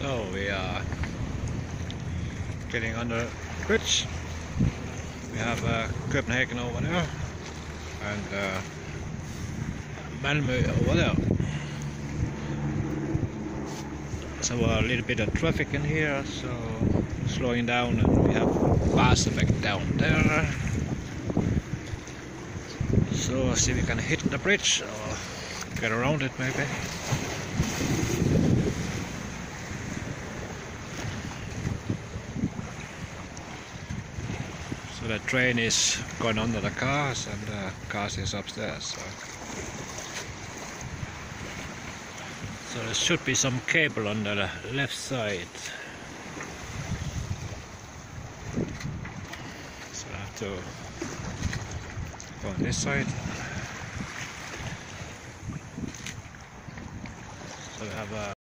So we are getting on the bridge. We have Copenhagen over there and Malmö over there. So a little bit of traffic in here, so slowing down, and we have Barsebäck down there. So see if we can hit the bridge or get around it maybe. So the train is going under the cars and the cars is upstairs. So there should be some cable on the left side. So I have to go on this side. So we have a